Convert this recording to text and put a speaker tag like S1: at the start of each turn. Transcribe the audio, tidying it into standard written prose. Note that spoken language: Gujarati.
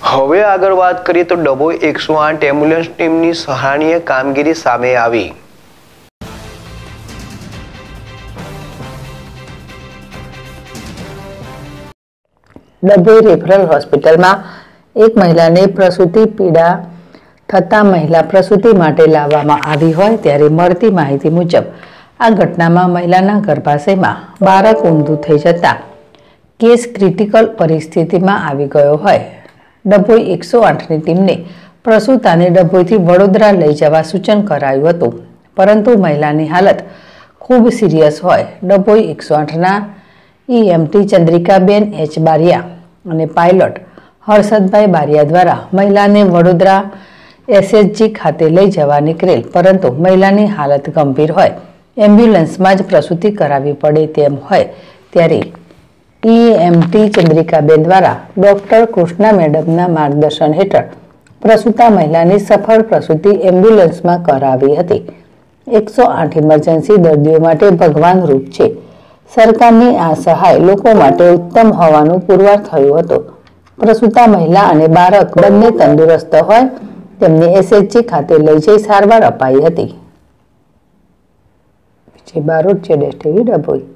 S1: હવે આગળ વાત કરીએ તો ડભોઈ 108 એમ્બ્યુલન્સ ટીમની સરાહનીય કામગીરી સામે આવી।
S2: ડભોઈ રેફરલ હોસ્પિટલમાં એક મહિલાને પ્રસૂતિ પીડા થતા મહિલા પ્રસૂતિ માટે લાવવામાં આવી હોય ત્યારે મળતી માહિતી મુજબ આ ઘટનામાં મહિલાના ગર્ભાશયમાં બાળક ઊંધું થઈ જતા કેસ ક્રિટિકલ પરિસ્થિતિમાં આવી ગયો હોય। ડભોઈ 108ની ટીમને પ્રસૂતાને ડભોઈથી વડોદરા લઈ જવા સૂચન કરાયું હતું, પરંતુ મહિલાની હાલત ખૂબ સિરિયસ હોય ડભોઈ 108ના EMT ચંદ્રિકાબેન H. બારિયા અને પાયલોટ હર્ષદભાઈ બારિયા દ્વારા મહિલાને વડોદરા SHG ખાતે લઈ જવા નીકળેલ, પરંતુ મહિલાની હાલત ગંભીર હોય એમ્બ્યુલન્સમાં જ પ્રસૂતિ કરાવવી પડે તેમ હોય ત્યારે EMT ચંદ્રિકાબેન દ્વારા ડોક્ટર કૃષ્ણા મેડમના માર્ગદર્શન હેઠળ પ્રસૂતા મહિલાની સફળ પ્રસૂતિ એમ્બ્યુલન્સમાં કરાવી હતી। 108 ઇમરજન્સી દર્દીઓ માટે ભગવાન રૂપ છે। સરકારની આ સહાય લોકો માટે ઉત્તમ હોવાનું પુરવાર થયું હતું। પ્રસૂતા મહિલા અને બાળક બંને તંદુરસ્ત હોય તેમને SHG ખાતે લઈ જઈ સારવાર અપાઈ હતી। બારોટ છે ડભોઈ।